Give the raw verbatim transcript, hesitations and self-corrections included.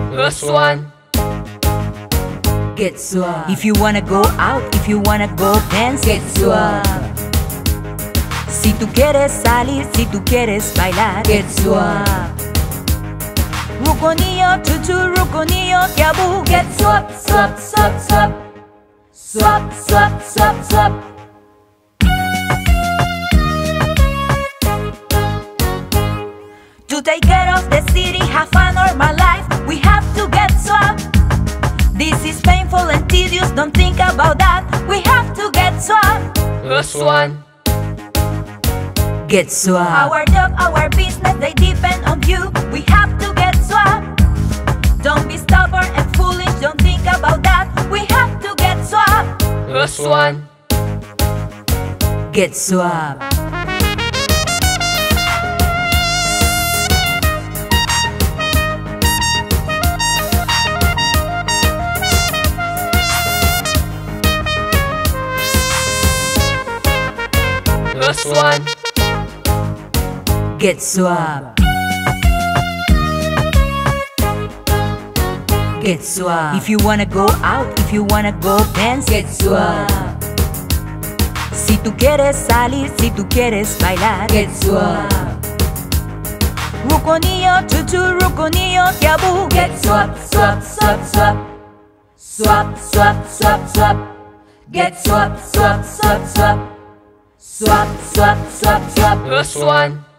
Plus one. Get suave. If you wanna go out, if you wanna go dance, get suave. Si tú quieres salir, si tú quieres bailar, get suave. Rukonio tutu, rukonio tiabu, get suave, suave, suave, suave, suave, suave, suave, suave. To take care of the city, have a normal life, we have to get suave. This is painful and tedious, don't think about that, we have to get suave. Plus one. Get suave. Our job, our business, they depend on you, we have to get suave. Don't be stubborn and foolish, don't think about that, we have to get suave. Plus one. Get suave. Plus one. Get suave. Get suave. If you wanna go out, if you wanna go dance, get suave. Si tú quieres salir, si tú quieres bailar, get suave. Rukonio tutu, rukonio tiabu, get suave, suave, suave, suave, suave, suave, suave, suave. Get suave, suave, suave, suave, suave, suave, suave, suave. Plus one.